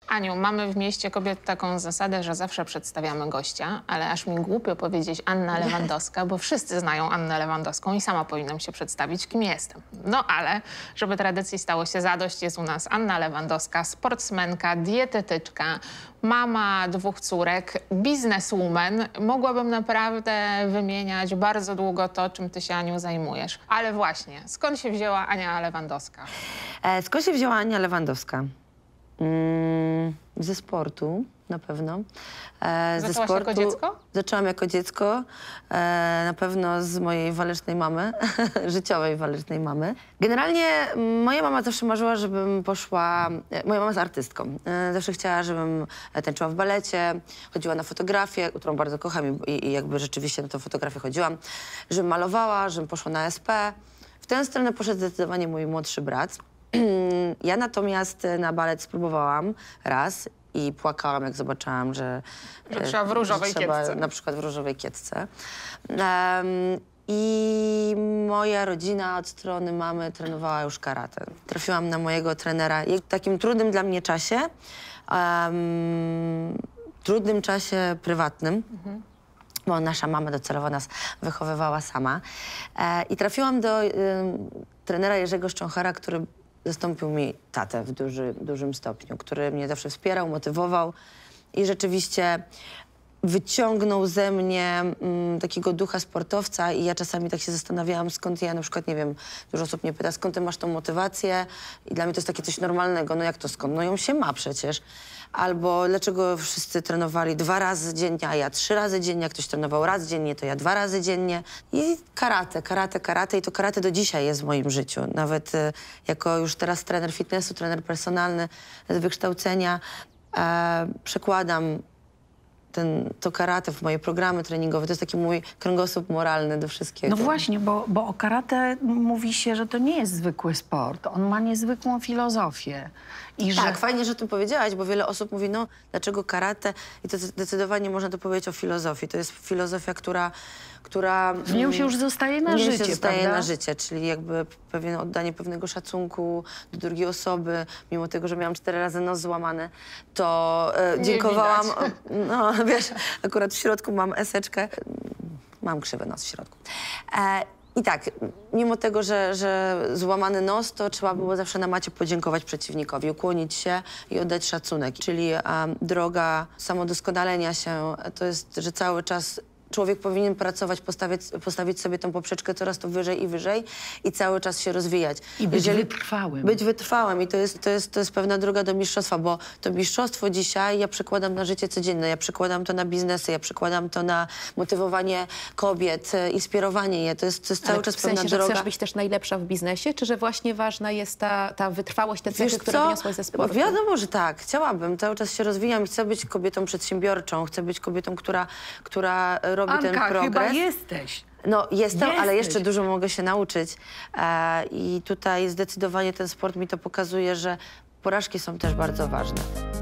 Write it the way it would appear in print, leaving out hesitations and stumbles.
Aniu, mamy w mieście kobiet taką zasadę, że zawsze przedstawiamy gościa, ale aż mi głupio powiedzieć Anna Lewandowska, bo wszyscy znają Annę Lewandowską i sama powinnam się przedstawić, kim jestem. No ale, żeby tradycji stało się zadość, jest u nas Anna Lewandowska, sportsmenka, dietetyczka, mama 2 córek, bizneswoman. Mogłabym naprawdę wymieniać bardzo długo to, czym ty się, Aniu, zajmujesz. Ale właśnie, skąd się wzięła Ania Lewandowska? Skąd się wzięła Ania Lewandowska? Ze sportu na pewno. Zaczęłaś jako dziecko? Zaczęłam jako dziecko, na pewno z mojej walecznej mamy, życiowej walecznej mamy. Generalnie moja mama zawsze marzyła, żebym poszła... Moja mama jest artystką. Zawsze chciała, żebym tańczyła w balecie, chodziła na fotografię, którą bardzo kocham i jakby rzeczywiście na tę fotografię chodziłam, żebym malowała, żebym poszła na SP. W tę stronę poszedł zdecydowanie mój młodszy brat. Ja natomiast na balet spróbowałam raz i płakałam, jak zobaczyłam, że trzeba w różowej kiecce. Na przykład w różowej kiecce. I moja rodzina od strony mamy trenowała już karate. Trafiłam na mojego trenera w takim trudnym dla mnie czasie, trudnym czasie prywatnym. Bo nasza mama docelowo nas wychowywała sama. I trafiłam do trenera Jerzego Szcząchara, który zastąpił mi tatę w dużym stopniu, który mnie zawsze wspierał, motywował i rzeczywiście wyciągnął ze mnie takiego ducha sportowca i ja czasami tak się zastanawiałam, skąd ja na przykład, nie wiem, dużo osób mnie pyta, skąd ty masz tą motywację i dla mnie to jest takie coś normalnego, no jak to skąd? No ją się ma przecież. Albo dlaczego wszyscy trenowali 2 razy dziennie, a ja 3 razy dziennie, jak ktoś trenował raz dziennie, to ja 2 razy dziennie. I karate i to karate do dzisiaj jest w moim życiu. Nawet jako już teraz trener fitnessu, trener personalny z wykształcenia przekładam to karate w moje programy treningowe. To jest taki mój kręgosłup moralny do wszystkiego. No właśnie, bo o karate mówi się, że to nie jest zwykły sport. On ma niezwykłą filozofię. Tak, fajnie, że o tym powiedziałaś, bo wiele osób mówi, no dlaczego karate? I to zdecydowanie można to powiedzieć o filozofii. To jest filozofia, która w nią się już zostaje na życie, się zostaje prawda? na życie, czyli jakby oddanie pewnego szacunku do drugiej osoby. Mimo tego, że miałam 4 razy nos złamany, to dziękowałam. No wiesz, akurat w środku mam eseczkę. Mam krzywy nos w środku. I tak, mimo tego, że złamany nos, to trzeba było zawsze na macie podziękować przeciwnikowi, ukłonić się i oddać szacunek. Czyli droga samodoskonalenia się to jest, że cały czas człowiek powinien pracować, postawić sobie tą poprzeczkę coraz to wyżej i wyżej i cały czas się rozwijać. I być wytrwałym. Być wytrwałym i to jest pewna droga do mistrzostwa, bo to mistrzostwo dzisiaj ja przekładam na życie codzienne, ja przekładam to na biznesy, ja przekładam to na motywowanie kobiet, inspirowanie je. To jest cały czas pewna droga. Że chcesz być też najlepsza w biznesie, czy że właśnie ważna jest ta wytrwałość, te cechy, które wyniosłaś ze sportu? Wiadomo, że tak. Chciałabym. Cały czas się rozwijam i chcę być kobietą przedsiębiorczą, chcę być kobietą, która robi ten progres. Chyba jesteś. No jestem, ale jeszcze dużo mogę się nauczyć. I tutaj zdecydowanie ten sport mi to pokazuje, że porażki są też bardzo ważne.